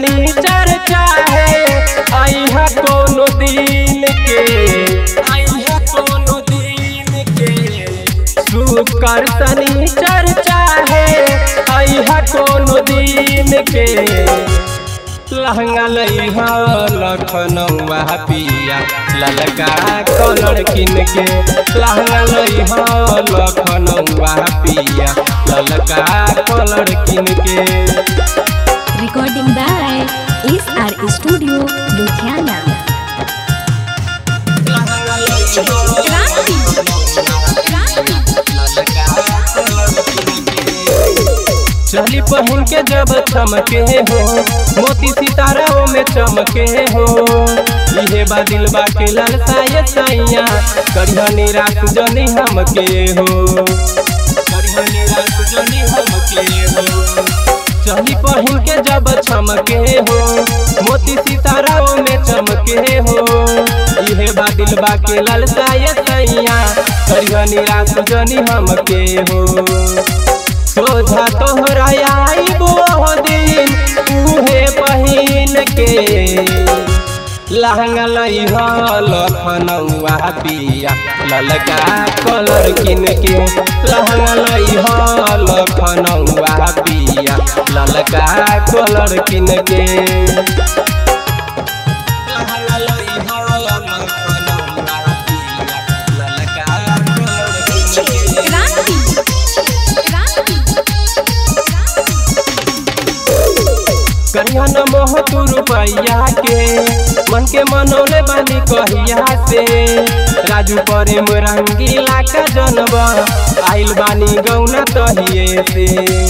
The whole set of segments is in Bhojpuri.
सनी चर्चा है आइहा कोनो दिन के शुक्र सनी चर्चा है आइहा कोनो दिन के लहंगा लइहा लखनऊआ पिया ललका कलर किन के लहंगा लइहा लखनऊआ पिया ललका कलर किन के। Recording by SR studio Ludhiana. चली पहन के जब चमके हो मोती सितारा में चमके हो इहे बादिल बाके ललसा ये सैया करिया निराश जनी हमके हो चली पहन के जब चमके हो मोती सितारा में चमके हो इहे बादिल बाके ललसा ये सैया करिया निराश जनी हमके हो। सोझा तोहरा आइबो दिन उहे पहिन के लहंगा लइहा लखनऊआ पिया ललका कलर किन के लहंगा लइहा लखनऊआ पिया ललका कलर किन के। कन्या न मोह तू रुपैया के मन के मनोले बानी कहिया से राजू प्रेम रंगीला का जनबा आइल बानी गौना तहिए से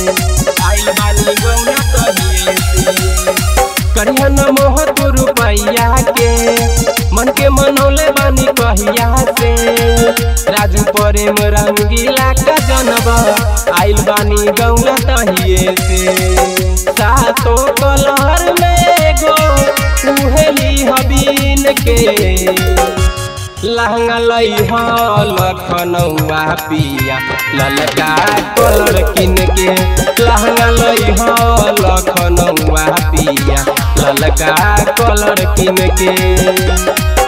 कन्या न मोह तू रुपैया के मन के मनोले बानी कहिया से राजू प्रेम रंगीला का जनबा आइल बानी गौना तहिए से सातो कलर में गो उहेली हबीन के लहंगा लइहा लखनऊआ पिया ललका कलर किन के लहंगा लइहा लखनऊआ पिया ललका कलर किन के।